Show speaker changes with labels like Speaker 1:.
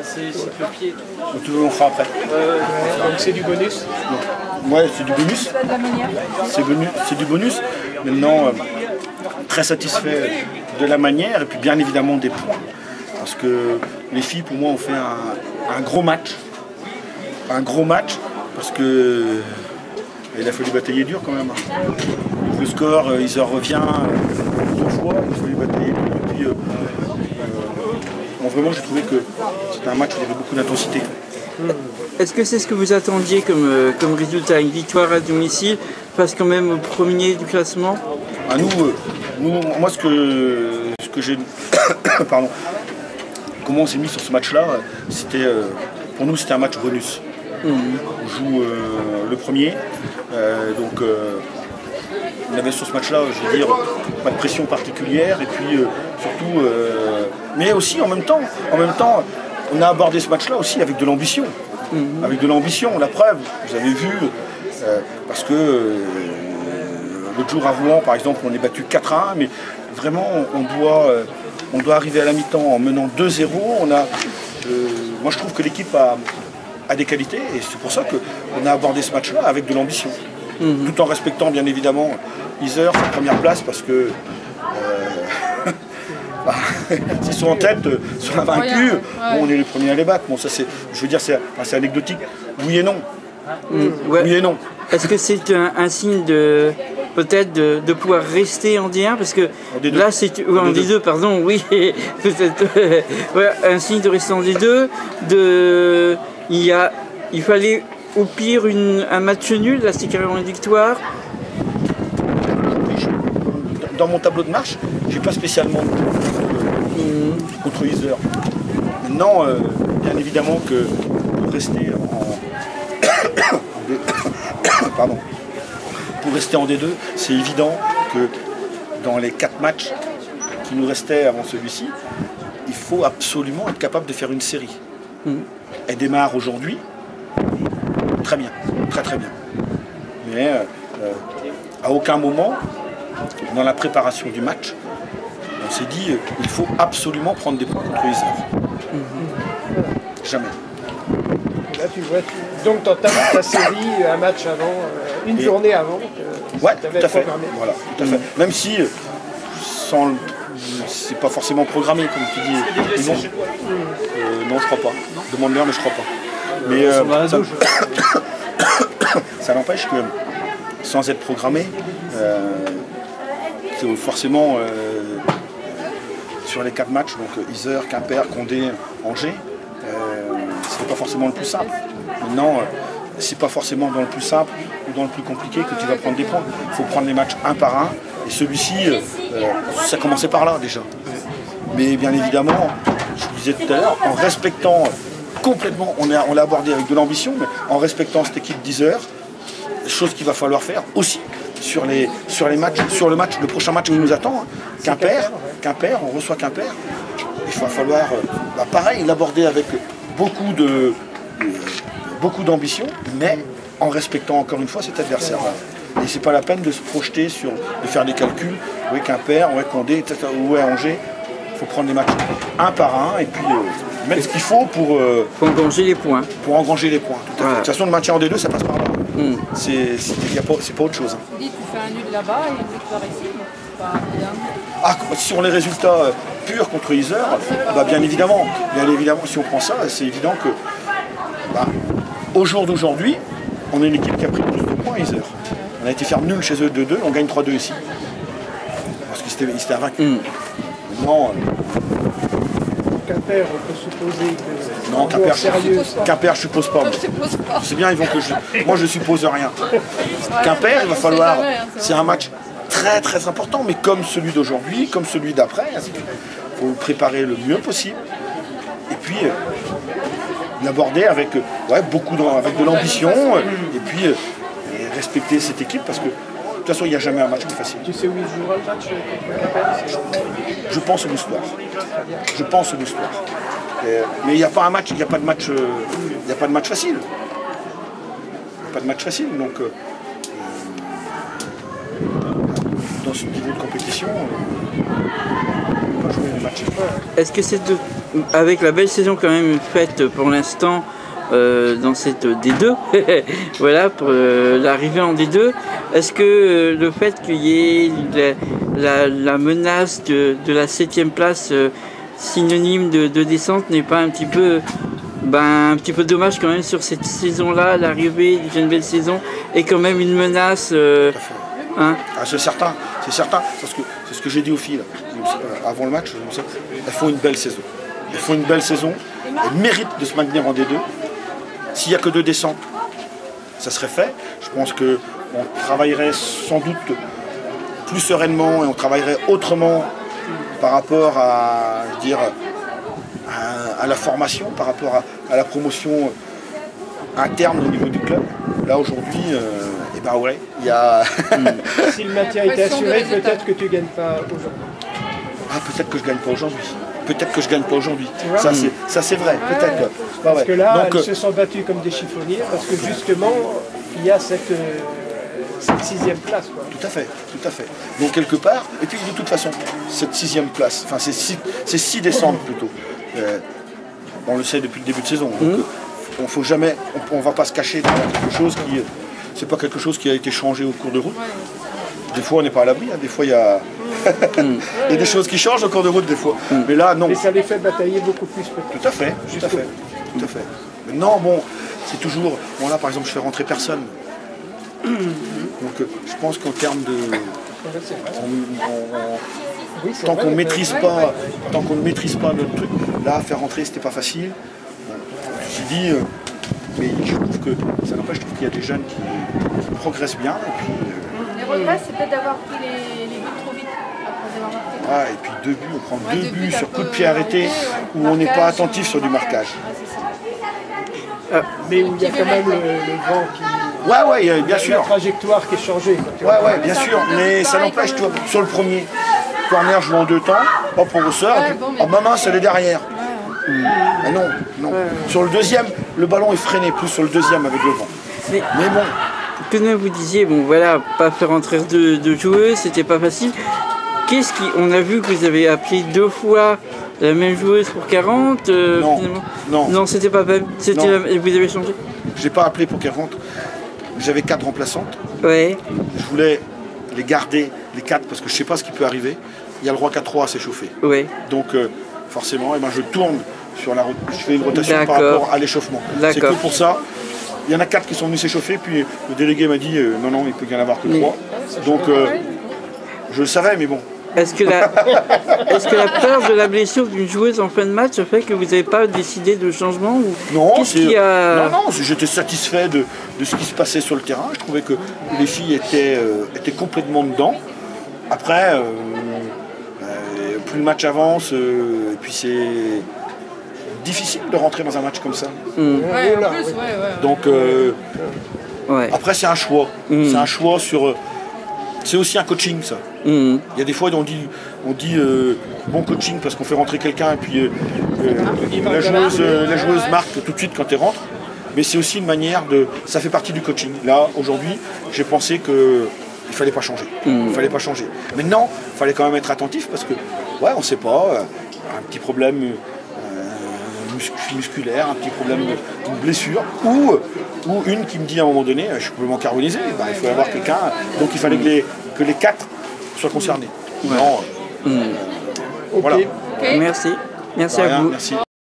Speaker 1: c'est le pied.
Speaker 2: On fera après.
Speaker 1: Donc c'est du bonus.
Speaker 2: Ouais, c'est du bonus. C'est du bonus. Maintenant, très satisfait de la manière et puis bien évidemment des points. Parce que les filles, pour moi, ont fait un gros match. Un gros match parce que il a fallu batailler dur quand même. Le score, il revient 2 fois, il a fallu batailler dur. Et puis, vraiment, j'ai trouvé que c'était un match où il y avait beaucoup d'intensité.
Speaker 3: Est-ce que c'est ce que vous attendiez comme résultat? Une victoire à domicile face quand même au premier du classement?
Speaker 2: Moi, ce que j'ai... Pardon. Comment on s'est mis sur ce match-là, c'était... pour nous, c'était un match bonus. On joue le premier. On avait sur ce match-là, je veux dire, pas de pression particulière. Et puis, surtout... mais aussi, en même temps, on a abordé ce match-là aussi avec de l'ambition. Avec de l'ambition, la preuve, vous avez vu, parce que l'autre jour à Rouen, par exemple, on est battu 4-1, mais vraiment, on doit arriver à la mi-temps en menant 2-0. Moi, je trouve que l'équipe a des qualités, et c'est pour ça qu'on a abordé ce match-là avec de l'ambition. Tout en respectant, bien évidemment, Yzeure, sa première place, parce que s'ils sont en tête, sont invaincus, on est les premiers à les battre. Bon, ça, je veux dire, c'est assez anecdotique. Oui et non. Oui et non.
Speaker 3: Est-ce que c'est un signe peut-être de pouvoir rester en D1 parce que là c'est en D2 pardon, oui, peut-être un signe de rester en D2. Il fallait au pire un match nul, là c'est carrément une victoire.
Speaker 2: Dans mon tableau de marche, j'ai pas spécialement contre Yzeure. Maintenant, bien évidemment que pour rester Pardon. Pour rester en D2, c'est évident que dans les 4 matchs qui nous restaient avant celui-ci, il faut absolument être capable de faire une série. Elle démarre aujourd'hui, très bien, très bien. Mais à aucun moment, dans la préparation du match, on s'est dit il faut absolument prendre des points contre Yzeure. Jamais.
Speaker 1: Là, tu vois, donc tu entames ta série un match avant, une journée avant.
Speaker 2: Ouais, tout à fait. Voilà, tout à fait. Même si c'est pas forcément programmé, comme tu dis. Non, je crois pas. Demande-leur, mais je crois pas. Mais ça n'empêche que sans être programmé, c'est forcément sur les 4 matchs, donc Yzeure, Quimper, Condé, Angers. C'était pas forcément le plus simple. Maintenant, c'est pas forcément dans le plus simple ou dans le plus compliqué que tu vas prendre des points. Il faut prendre les matchs un par un. Et celui-ci, ça commençait par là déjà. Mais bien évidemment, je vous disais tout à l'heure, en respectant complètement, on l'a abordé avec de l'ambition, mais en respectant cette équipe d'Yzeure, chose qu'il va falloir faire aussi sur les matchs, sur le prochain match qui nous attend. Quimper, on reçoit Quimper. Il va falloir, pareil, l'aborder avec beaucoup d'ambition, mais en respectant encore une fois cet adversaire. Et c'est pas la peine de se projeter de faire des calculs. Oui, Quimper, ouais, Condé, etc., ouais, Angers. Il faut prendre les matchs un par un et puis mettre ce qu'il faut pour
Speaker 3: engranger les points.
Speaker 2: Pour engranger les points. Voilà. De toute façon, le maintien en D2, ça passe par là. C'est pas autre chose.
Speaker 4: Tu dis que tu fais un nul là-bas et une victoire ici, mais pas bien.
Speaker 2: Sur les résultats purs contre Yzeure, bien évidemment, si on prend ça, c'est évident que au jour d'aujourd'hui, on est une équipe qui a pris plus de points à Yzeure. On a été faire nul chez eux 2-2, on gagne 3-2 ici. Parce qu'ils étaient invaincus. Maintenant,
Speaker 1: Quimper, on peut supposer que...
Speaker 2: Non, Quimper, je suppose pas. C'est bien, ils vont que moi je suppose rien. Quimper, il va falloir... C'est un match très très important, mais comme celui d'aujourd'hui, comme celui d'après, il faut le préparer le mieux possible. Et puis l'aborder avec avec de l'ambition, et puis respecter cette équipe, parce que de toute façon il n'y a jamais un match qui est facile.
Speaker 1: Tu sais où il jouera le match contre Quimper?
Speaker 2: Je pense au Moustoir. Je pense au Moustoir. Mais il n'y a pas un match, il n'y a pas de match, facile. Il n'y a pas de match facile, donc dans ce niveau de compétition, on ne peut pas jouer match.
Speaker 3: Est-ce que c'est avec la belle saison quand même faite pour l'instant dans cette D2, voilà, pour l'arrivée en D2, est-ce que le fait qu'il y ait la menace de la 7e place synonyme de descente n'est pas un petit peu dommage quand même sur cette saison-là, l'arrivée d'une belle saison est quand même une menace. Hein?
Speaker 2: Ah, c'est certain, parce que c'est ce que j'ai dit aux filles là, avant le match. Elles font une belle saison. Elles font une belle saison. Elles méritent de se maintenir en D2. S'il n'y a que 2 descentes, ça serait fait. Je pense qu'on travaillerait sans doute plus sereinement et on travaillerait autrement par rapport à, je veux dire, à la formation, par rapport à la promotion interne au niveau du club. Là aujourd'hui, et ben ouais, il y a.
Speaker 1: Si le maintien était assuré, peut-être que tu ne gagnes pas aujourd'hui.
Speaker 2: Ah, peut-être que je ne gagne pas aujourd'hui. Peut-être que je ne gagne pas aujourd'hui. Ça c'est vrai, peut-être.
Speaker 1: Parce que là, elles se sont battues comme des chiffonniers, parce que justement, il y a cette 6e place. Quoi.
Speaker 2: Tout à fait. Donc quelque part, et puis de toute façon, cette 6e place, enfin c'est 6 décembre plutôt. On le sait depuis le début de saison. Donc, on faut jamais, on va pas se cacher derrière quelque chose qui, c'est pas quelque chose qui a été changé au cours de route. Des fois on n'est pas à l'abri, hein. Des fois il y a des choses qui changent au cours de route des fois. Mais là non.
Speaker 1: Mais ça les fait batailler beaucoup plus peut-être.
Speaker 2: Tout à fait. Maintenant bon, c'est toujours, bon là par exemple je fais rentrer personne. Donc je pense qu'en termes de, tant qu'on ne maîtrise pas notre truc, là faire rentrer c'était pas facile. J'ai dit, mais je trouve que ça n'empêche, je trouve qu'il y a des jeunes qui progressent bien. Et puis,
Speaker 4: les regrets, c'est peut-être d'avoir pris les buts trop vite après avoir marqué.
Speaker 2: Ah, et puis 2 buts, on prend 2 buts sur coup de pied arrêté où on n'est pas attentif sur du marquage.
Speaker 1: Mais où il y a quand même le vent qui.
Speaker 2: Ouais, bien sûr.
Speaker 1: La trajectoire qui est changée.
Speaker 2: Ouais, bien sûr. Mais ça n'empêche, toi, sur le premier corner, je joue en 2 temps, hop, on ressort, en main, c'est les derrière. Mais non. Sur le deuxième, le ballon est freiné plus sur le deuxième avec le vent. Mais bon.
Speaker 3: Comme vous disiez, bon voilà, pas faire entrer deux joueuses, c'était pas facile. On a vu que vous avez appelé 2 fois la même joueuse pour 40. Non, c'était pas même. Vous avez changé.
Speaker 2: J'ai pas appelé pour 40. J'avais 4 remplaçantes.
Speaker 3: Ouais.
Speaker 2: Je voulais les garder, les 4, parce que je sais pas ce qui peut arriver. Il y a le roi 4-3 à s'échauffer.
Speaker 3: Ouais.
Speaker 2: Donc forcément, je tourne sur la route. Je fais une rotation par rapport à l'échauffement. C'est que pour ça. Il y en a 4 qui sont venus s'échauffer, puis le délégué m'a dit non, il peut y en avoir que 3. Donc je le savais, mais bon.
Speaker 3: Est-ce que la peur de la blessure d'une joueuse en fin de match a fait que vous n'avez pas décidé de changement ou...
Speaker 2: Non, j'étais satisfait de ce qui se passait sur le terrain. Je trouvais que les filles étaient complètement dedans. Après, plus le match avance, et puis c'est difficile de rentrer dans un match comme ça. Donc après c'est un choix. C'est un choix sur. C'est aussi un coaching ça. Il y a des fois on dit bon coaching parce qu'on fait rentrer quelqu'un et puis la joueuse marque tout de suite quand elle rentre. Mais c'est aussi une manière de. Ça fait partie du coaching. Là aujourd'hui j'ai pensé que il fallait pas changer. Maintenant il fallait quand même être attentif parce que on sait pas, un petit problème musculaire, un petit problème d'une blessure, ou une qui me dit à un moment donné, je suis complètement carbonisé, il faut avoir quelqu'un, donc il fallait que les 4 soient concernés.
Speaker 3: Voilà.
Speaker 2: Okay.
Speaker 3: Merci à vous.
Speaker 2: Merci.